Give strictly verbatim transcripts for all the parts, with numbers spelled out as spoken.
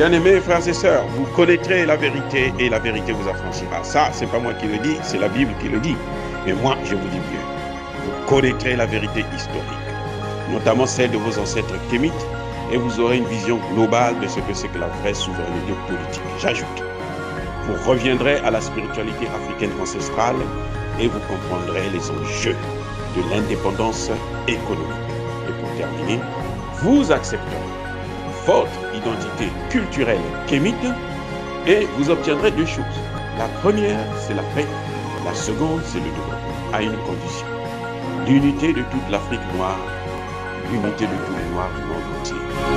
Bien-aimés frères et sœurs, vous connaîtrez la vérité et la vérité vous affranchira. Ça, c'est pas moi qui le dis, c'est la Bible qui le dit. Mais moi, je vous dis mieux. Vous connaîtrez la vérité historique, notamment celle de vos ancêtres kémites, et vous aurez une vision globale de ce que c'est que la vraie souveraineté politique. J'ajoute, vous reviendrez à la spiritualité africaine ancestrale et vous comprendrez les enjeux de l'indépendance économique. Et pour terminer, vous accepterez votre identité culturelle kémite et vous obtiendrez deux choses. La première, c'est la paix. La seconde, c'est le développement, à une condition. L'unité de toute l'Afrique noire, l'unité de tous les Noirs du monde entier.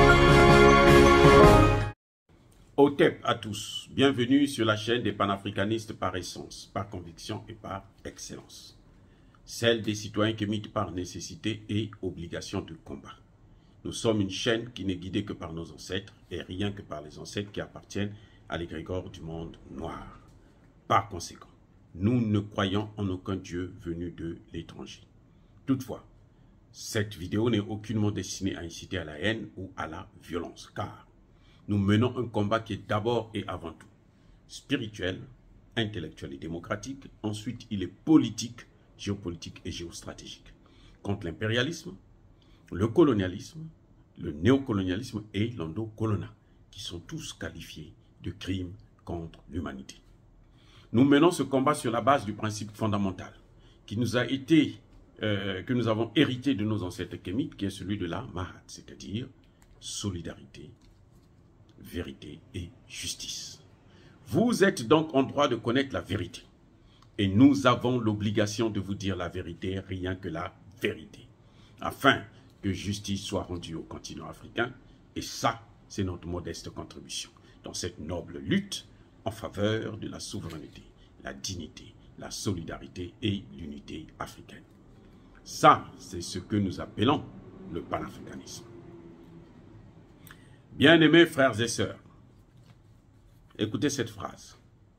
Otep à tous, bienvenue sur la chaîne des panafricanistes par essence, par conviction et par excellence. Celle des citoyens kémites par nécessité et obligation de combat. Nous sommes une chaîne qui n'est guidée que par nos ancêtres et rien que par les ancêtres qui appartiennent à l'égrégore du monde noir. Par conséquent, nous ne croyons en aucun Dieu venu de l'étranger. Toutefois, cette vidéo n'est aucunement destinée à inciter à la haine ou à la violence, car nous menons un combat qui est d'abord et avant tout spirituel, intellectuel et démocratique. Ensuite, il est politique, géopolitique et géostratégique. Contre l'impérialisme, le colonialisme, le néocolonialisme et l'endocolonat, qui sont tous qualifiés de crimes contre l'humanité. Nous menons ce combat sur la base du principe fondamental qui nous a été, euh, que nous avons hérité de nos ancêtres kémites, qui est celui de la Mahat, c'est-à-dire solidarité, vérité et justice. Vous êtes donc en droit de connaître la vérité. Et nous avons l'obligation de vous dire la vérité, rien que la vérité, afin que justice soit rendue au continent africain. Et ça, c'est notre modeste contribution dans cette noble lutte en faveur de la souveraineté, la dignité, la solidarité et l'unité africaine. Ça, c'est ce que nous appelons le panafricanisme. Bien-aimés frères et sœurs, écoutez cette phrase.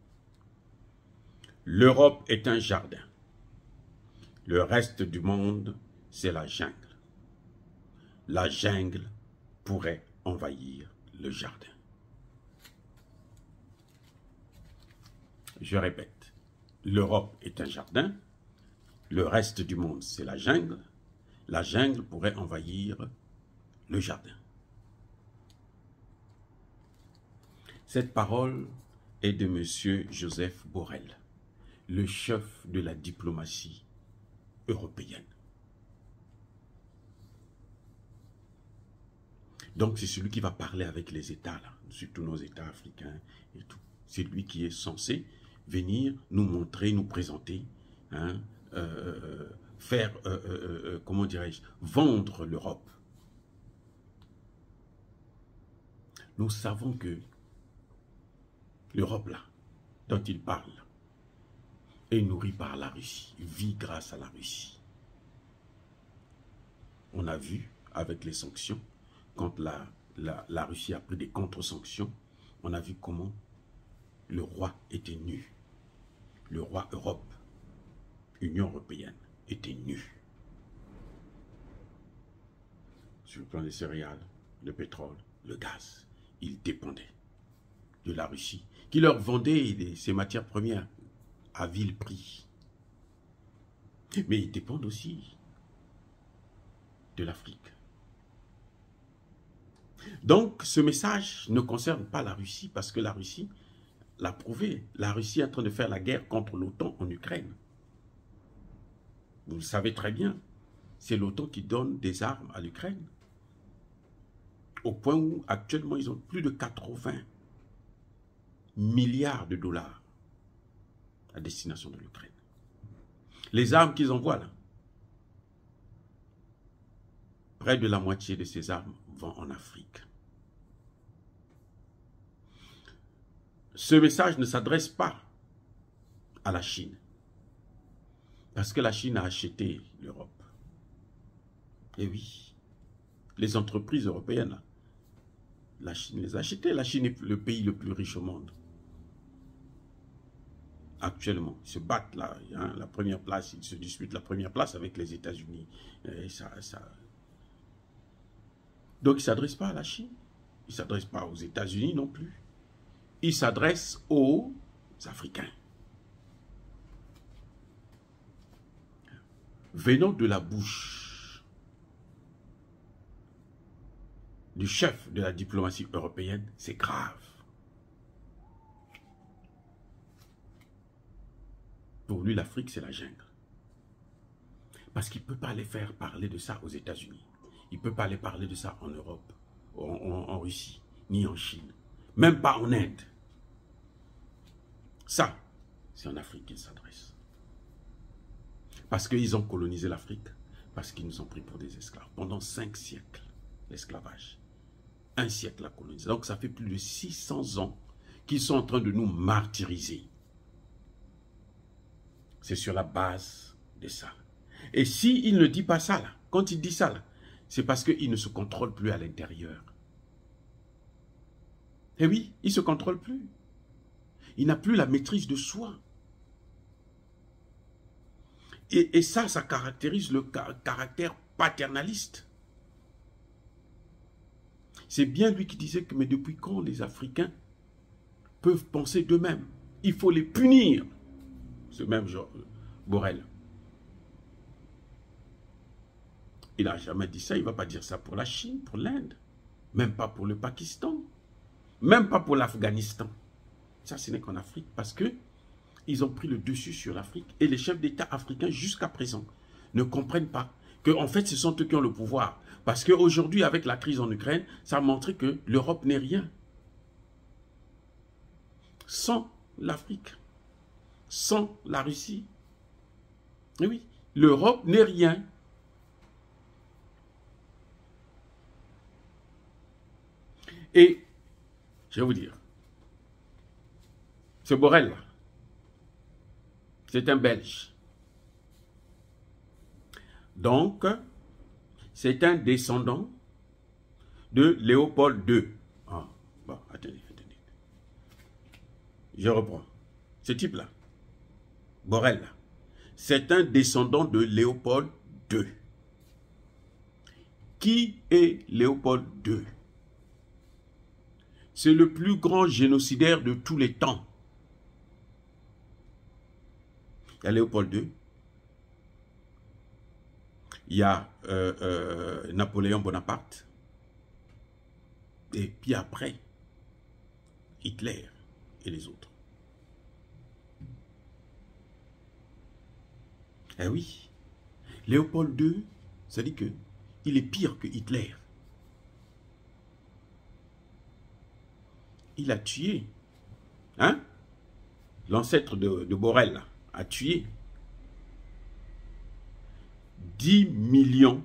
L'Europe est un jardin. Le reste du monde, c'est la jungle. La jungle pourrait envahir le jardin. Je répète, l'Europe est un jardin. Le reste du monde, c'est la jungle. La jungle pourrait envahir le jardin. Cette parole est de M. Joseph Borrell, le chef de la diplomatie européenne. Donc c'est celui qui va parler avec les États, là, surtout nos États africains et tout. C'est lui qui est censé venir nous montrer, nous présenter, hein, euh, faire, euh, euh, comment dirais-je, vendre l'Europe. Nous savons que l'Europe, là, dont il parle, est nourrie par la Russie, vit grâce à la Russie. On a vu avec les sanctions, quand la, la, la Russie a pris des contre-sanctions, on a vu comment le roi était nu. Le roi Europe, Union européenne, était nu. Sur le plan des céréales, le pétrole, le gaz, ils dépendaient de la Russie, qui leur vendait des, ces matières premières à vil prix. Mais ils dépendent aussi de l'Afrique. Donc, ce message ne concerne pas la Russie, parce que la Russie l'a prouvé. La Russie est en train de faire la guerre contre l'OTAN en Ukraine. Vous le savez très bien, c'est l'OTAN qui donne des armes à l'Ukraine. Au point où, actuellement, ils ont plus de quatre-vingts milliards de dollars à destination de l'Ukraine. Les armes qu'ils envoient là, près de la moitié de ces armes vont en Afrique. Ce message ne s'adresse pas à la Chine, parce que la Chine a acheté l'Europe. Et oui, les entreprises européennes, la Chine les a achetées. La Chine est le pays le plus riche au monde. Actuellement, ils se battent là, hein, la première place, ils se disputent la première place avec les États-Unis. Ça, ça... Donc, ils ne s'adressent pas à la Chine. Il ne s'adresse pas aux États-Unis non plus. Il s'adresse aux Africains. Venant de la bouche du chef de la diplomatie européenne, c'est grave. Pour lui, l'Afrique, c'est la jungle. Parce qu'il ne peut pas aller faire parler de ça aux États-Unis. Il ne peut pas aller parler de ça en Europe, en, en, en Russie, ni en Chine. Même pas en Inde. Ça, c'est en Afrique qu'il s'adresse. Parce qu'ils ont colonisé l'Afrique, parce qu'ils nous ont pris pour des esclaves. Pendant cinq siècles, l'esclavage. Un siècle la colonisation. Donc ça fait plus de six cents ans qu'ils sont en train de nous martyriser. C'est sur la base de ça. Et s'il ne dit pas ça, là, quand il dit ça, là, c'est parce qu'il ne se contrôle plus à l'intérieur. Et oui, il ne se contrôle plus. Il n'a plus la maîtrise de soi. Et, et ça, ça caractérise le caractère paternaliste. C'est bien lui qui disait que, mais depuis quand les Africains peuvent penser d'eux-mêmes? Il faut les punir. Ce même genre, Borrell. Il n'a jamais dit ça, il ne va pas dire ça pour la Chine, pour l'Inde, même pas pour le Pakistan, même pas pour l'Afghanistan. Ça, ce n'est qu'en Afrique, parce que ils ont pris le dessus sur l'Afrique. Et les chefs d'État africains, jusqu'à présent, ne comprennent pas que, en fait, ce sont eux qui ont le pouvoir. Parce qu'aujourd'hui, avec la crise en Ukraine, ça a montré que l'Europe n'est rien. Sans l'Afrique, sans la Russie. Et oui, l'Europe n'est rien. Et, je vais vous dire, ce Borrell-là, c'est un Belge. Donc, c'est un descendant de Léopold deux. Ah, bon, attendez, attendez. Je reprends. Ce type-là, Borrell, là, c'est un descendant de Léopold deux. Qui est Léopold deux? C'est le plus grand génocidaire de tous les temps. Il y a Léopold deux. Il y a euh, euh, Napoléon Bonaparte. Et puis après, Hitler et les autres. Eh oui, Léopold deux, ça dit que il est pire que Hitler. Il a tué, hein, l'ancêtre de, de Borrell là, a tué dix millions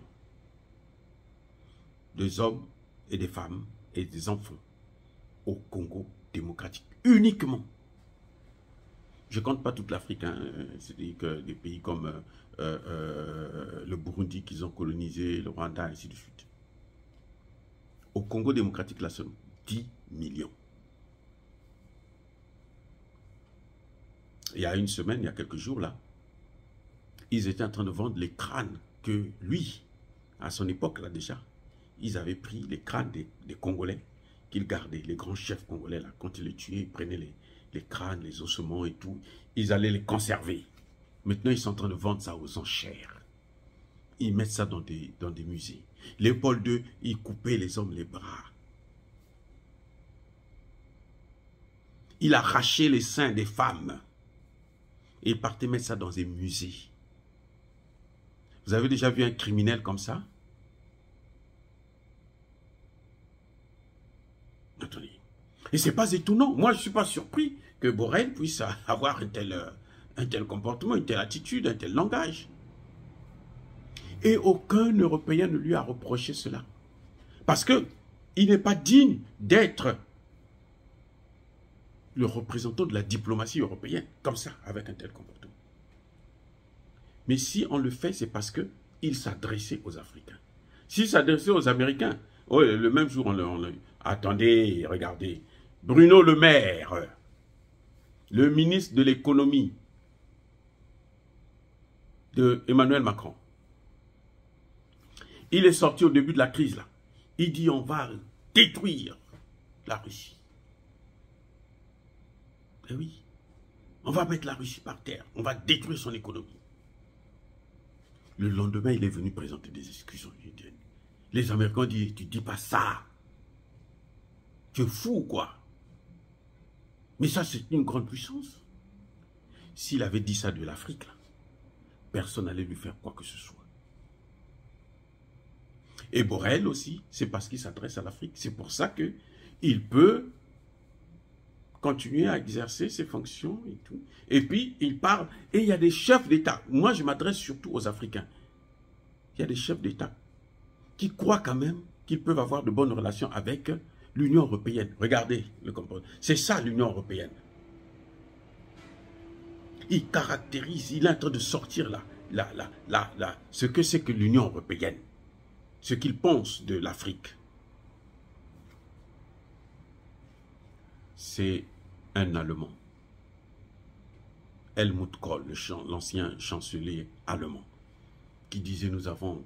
de hommes et des femmes et des enfants au Congo démocratique, uniquement. Je ne compte pas toute l'Afrique, hein. C'est-à-dire que des pays comme euh, euh, le Burundi qu'ils ont colonisé, le Rwanda, ainsi de suite. Au Congo démocratique, là, seulement dix millions. Il y a une semaine, il y a quelques jours, là, ils étaient en train de vendre les crânes que lui, à son époque, là déjà, ils avaient pris les crânes des, des Congolais qu'ils gardaient, les grands chefs congolais, là, quand ils les tuaient, ils prenaient les, les crânes, les ossements et tout, ils allaient les conserver. Maintenant, ils sont en train de vendre ça aux enchères. Ils mettent ça dans des, dans des musées. Léopold deux, il coupait les hommes les bras. Il arrachait les seins des femmes. Et il partait mettre ça dans des musées. Vous avez déjà vu un criminel comme ça? Attendez. Et ce n'est pas étonnant. Moi, je ne suis pas surpris que Borrell puisse avoir un tel, un tel comportement, une telle attitude, un tel langage. Et aucun Européen ne lui a reproché cela. Parce qu'il n'est pas digne d'être le représentant de la diplomatie européenne, comme ça, avec un tel comportement. Mais si on le fait, c'est parce qu'il s'adressait aux Africains. S'il s'adressait aux Américains, oh, le même jour, on l'a... Attendez, regardez. Bruno Le Maire, le ministre de l'économie de Emmanuel Macron, il est sorti au début de la crise, là. Il dit, on va détruire la Russie. Eh oui, on va mettre la Russie par terre, on va détruire son économie. Le lendemain, il est venu présenter des excuses. Les Américains disent, tu dis pas ça. Tu es fou, quoi. Mais ça, c'est une grande puissance. S'il avait dit ça de l'Afrique, personne n'allait lui faire quoi que ce soit. Et Borrell aussi, c'est parce qu'il s'adresse à l'Afrique. C'est pour ça qu'il peut continuer à exercer ses fonctions et tout. Et puis, il parle. Et il y a des chefs d'État. Moi, je m'adresse surtout aux Africains. Il y a des chefs d'État qui croient quand même qu'ils peuvent avoir de bonnes relations avec l'Union européenne. Regardez le comportement. C'est ça l'Union européenne. Il caractérise, il est en train de sortir là, là, là, là, là, ce que c'est que l'Union européenne. Ce qu'il pense de l'Afrique. C'est un Allemand. Helmut Kohl, l'ancien chancelier allemand, qui disait nous avons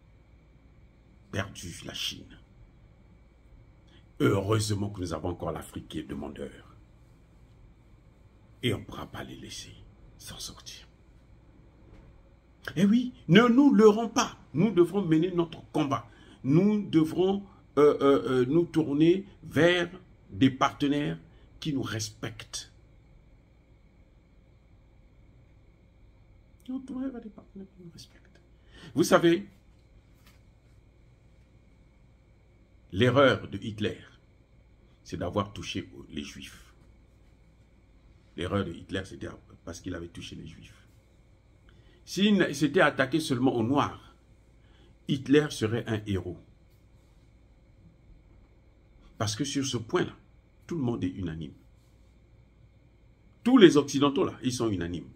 perdu la Chine. Heureusement que nous avons encore l'Afrique qui est demandeur. Et on ne pourra pas les laisser s'en sortir. Eh oui, ne nous leurrons pas. Nous devrons mener notre combat. Nous devrons euh, euh, euh, nous tourner vers des partenaires qui nous respectent. Nous tourner vers des partenaires qui nous respectent. Vous savez, l'erreur de Hitler, c'est d'avoir touché les Juifs. L'erreur de Hitler, c'était parce qu'il avait touché les Juifs. S'il s'était attaqué seulement aux Noirs, Hitler serait un héros. Parce que sur ce point-là, tout le monde est unanime. Tous les Occidentaux, là, ils sont unanimes.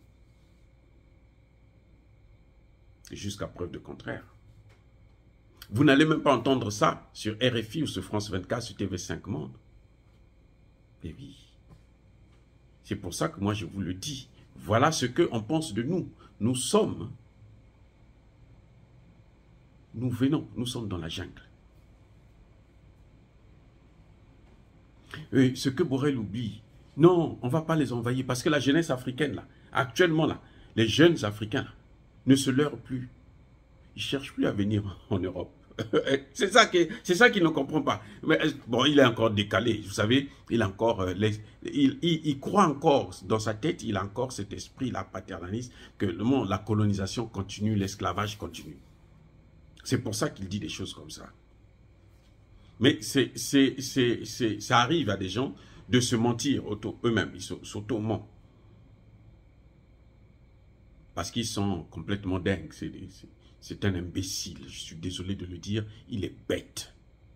Jusqu'à preuve de contraire. Vous n'allez même pas entendre ça sur R F I ou sur France vingt-quatre, sur T V cinq Monde. Et oui. C'est pour ça que moi je vous le dis. Voilà ce qu'on pense de nous. Nous sommes, nous venons, nous sommes dans la jungle. Et ce que Borrell oublie, non, on ne va pas les envahir parce que la jeunesse africaine, là, actuellement, là, les jeunes Africains là, ne se leurrent plus. Ils ne cherchent plus à venir en Europe. C'est ça qu'il ne comprend pas. Mais bon, il est encore décalé, vous savez, il, a encore, euh, les, il, il, il croit encore, dans sa tête, il a encore cet esprit-là paternaliste, que le monde, la colonisation continue, l'esclavage continue. C'est pour ça qu'il dit des choses comme ça. Mais c'est, c'est, c'est, c'est, ça arrive à des gens de se mentir eux-mêmes, ils s'auto-mentent. Parce qu'ils sont complètement dingues, c'est C'est un imbécile, je suis désolé de le dire, il est bête.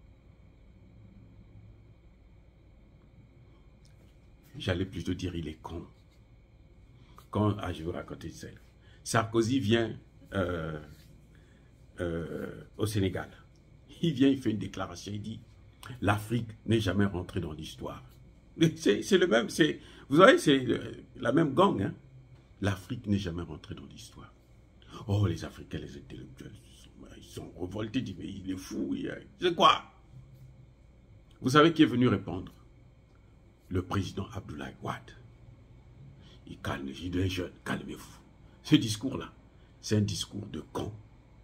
J'allais plutôt dire il est con. Quand, ah, je vais vous raconter ça. Sarkozy vient euh, euh, au Sénégal. Il vient, il fait une déclaration, il dit « L'Afrique n'est jamais rentrée dans l'histoire ». C'est le même, c'est, vous voyez, c'est la même gang. Hein? L'Afrique n'est jamais rentrée dans l'histoire. Oh, les Africains, les intellectuels, ils sont revoltés, ils disent, mais il est fou, c'est quoi? Vous savez qui est venu répondre? Le président Abdoulaye Wade. Il calme, il dit, jeune, calmez-vous. Ce discours-là, c'est un discours de con,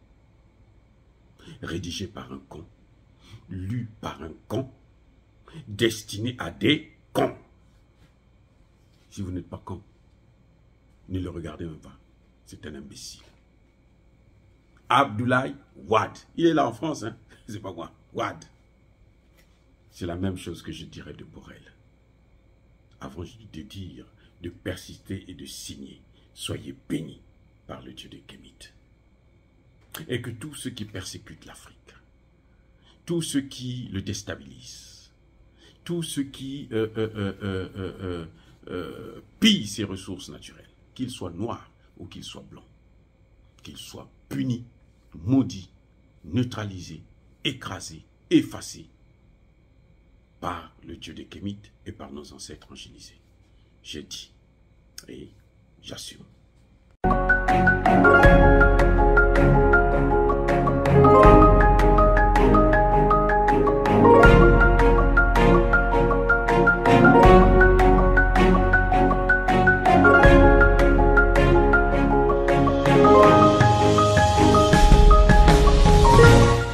rédigé par un con, lu par un con, destiné à des cons. Si vous n'êtes pas con, ne le regardez même pas. C'est un imbécile. Abdoulaye Wade. Il est là en France, hein. C'est pas moi. Wade. C'est la même chose que je dirais de Borrell. Avant de dire, de persister et de signer, soyez bénis par le Dieu de Kémit. Et que tous ceux qui persécutent l'Afrique, tous ceux qui le déstabilisent, tous ceux qui euh, euh, euh, euh, euh, euh, pillent ses ressources naturelles, qu'ils soient noirs ou qu'ils soient blancs, qu'ils soient punis, maudits, neutralisés, écrasés, effacés par le Dieu de Kémit et par nos ancêtres angélisés. J'ai dit et j'assume.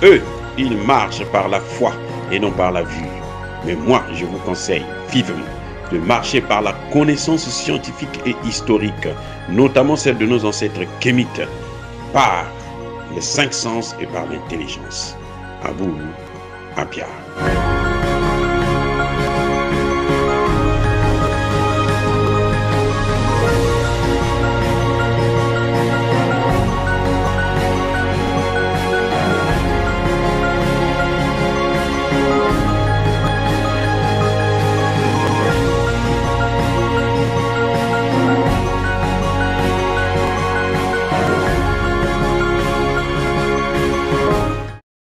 Eux, ils marchent par la foi et non par la vue. Mais moi, je vous conseille vivement de marcher par la connaissance scientifique et historique, notamment celle de nos ancêtres kémites, par les cinq sens et par l'intelligence. À vous, à Pierre.